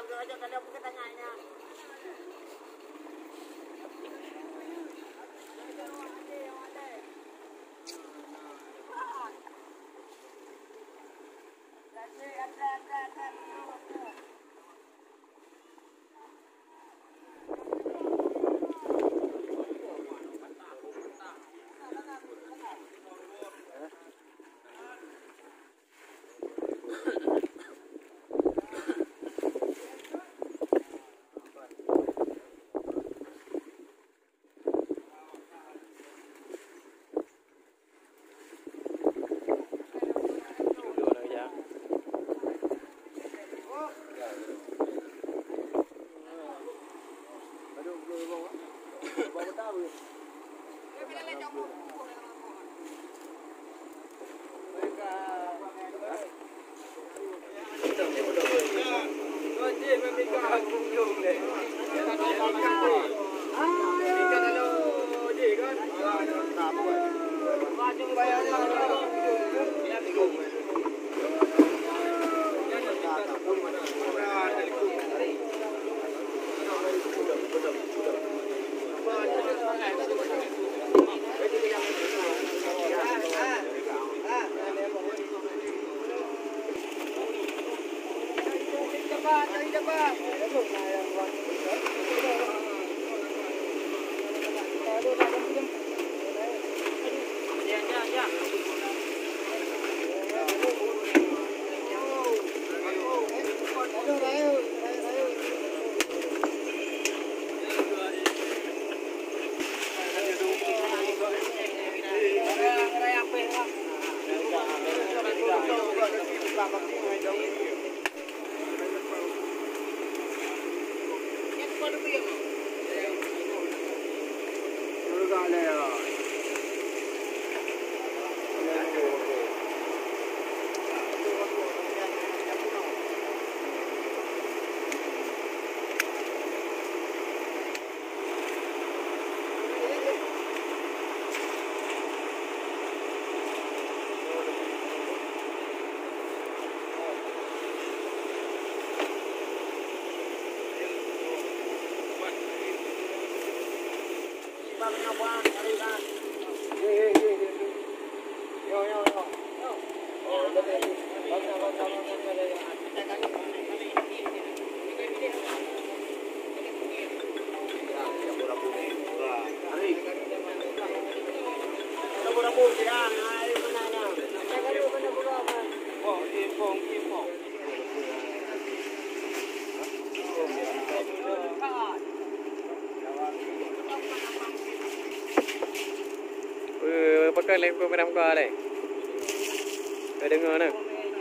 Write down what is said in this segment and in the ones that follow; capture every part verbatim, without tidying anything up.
aja kali aku tanyanya. Pakai lembu merah muka deh. Ada dengar nak?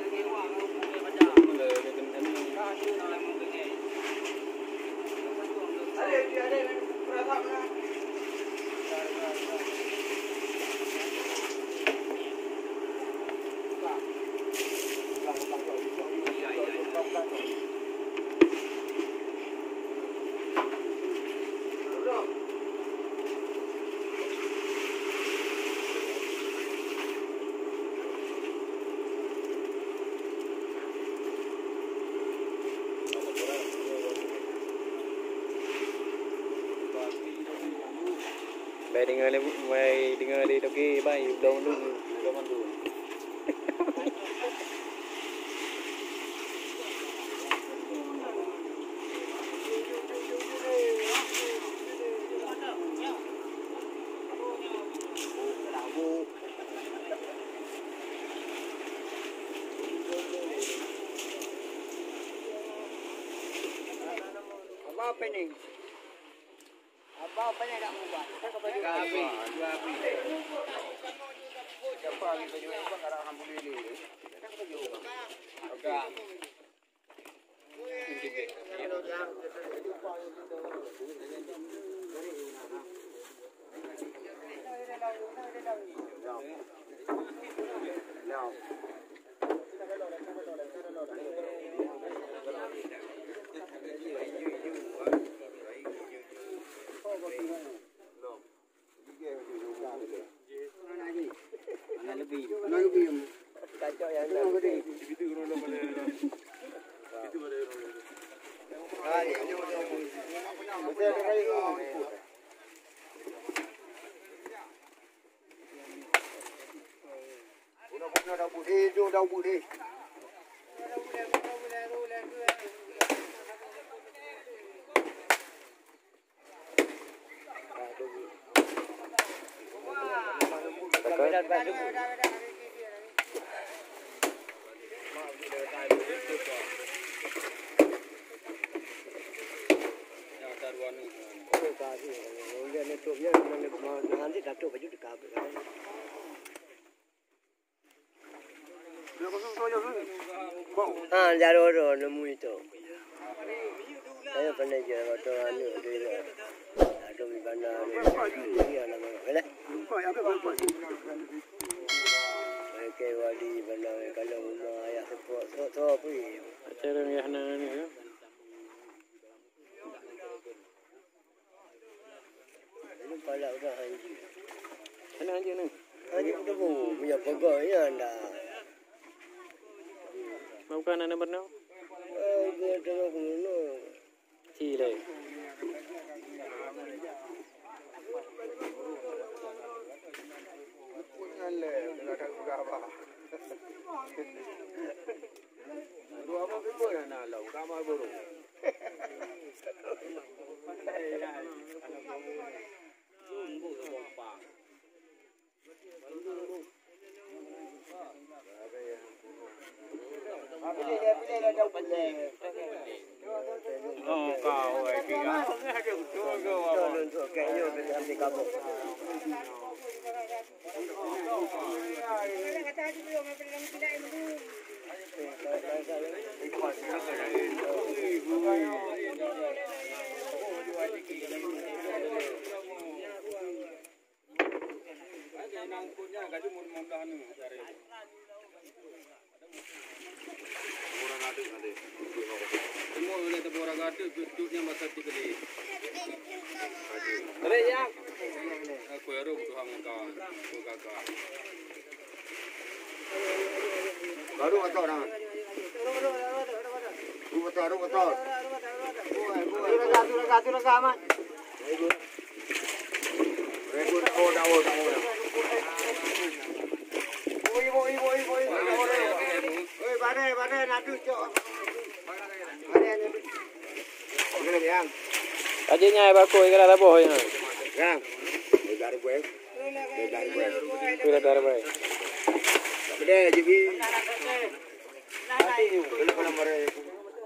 Bay dengar le, bay dengar le toki bay dong dulu, dong dulu. Apa ni? Apa ni nak buat? Kapi, kapi. Siapa lagi baju ni? Bang orang hambul ini. Nak baju. Okey. Lebih, mana lebih? Kacau yang lebih. Itu orang boleh. Itu boleh orang. Đau bụi đi, vô đau bụi đi. Ah, jaro ro no muito. Ayo pandai jaro to anu de. Ado mi bana ni ana ma. Ele. Oke wali bana kalau ma ya sepo so so pu. Acara ni hana ni. Ini pala udah anjing. Hana aja ni. Anjing tu bu, punya pegawai ya anda. Mau kan anda berenang? Eh, dia tengok mana? Cile. Dua apa pun yang nak lau, kamar burung. Oh, kau lagi ah. Untuk kayaknya boleh ambil kabel. Semua boleh terborang ada tutupnya masa tiga ni. Ada yang aku harus tuang kau, tu kakak. Baru atau orang? Baru atau baru atau? Satu lagi, satu lagi aman. Rekod oh dah oh dah oh. Oi, oi, oi, oi. Oi, bare, bare, nadu cok. Bare ni. Mana yang? Aja nyai bakoi kala dah boh yang. Yang. Dari gue. Dari gue. Kira dar baik. Beda jadi. Nanti kalau kalau mereka.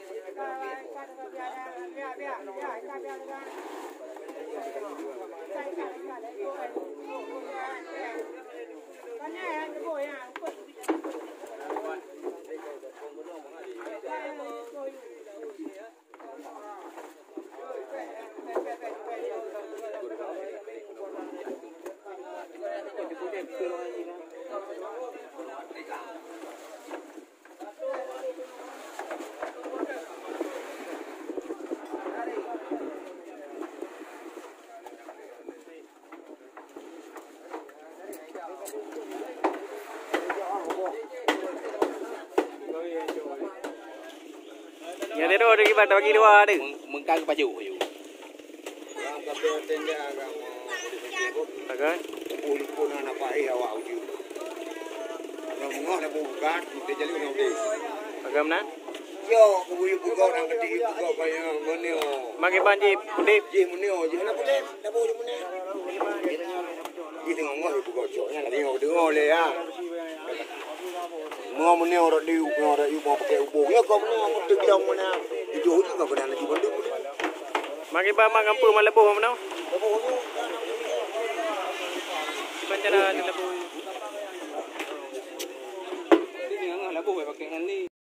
Ya dia dah kita bagi dua ada. Mengkang baju. Akan? Pun pun anak pak eh awak uji. Orang mengah nak bukan, kita jadi orang beli. Agam na? Yo, kubu buka orang kecil buka kaya mana? Magi banji putih. Ji mana? Ji mana putih? Dah boleh mana? Ji tengok ngah buka coknya lagi ngau dengar le ya. Mau mana orang di orang ibu mau pakai ubu. Ya kau mana mau pergi yang mana? Itu juga kau dah nak jual tu. Magi ba magampu malabuh mana? Bancana di labuh. Ini ngah labuh pakai ni.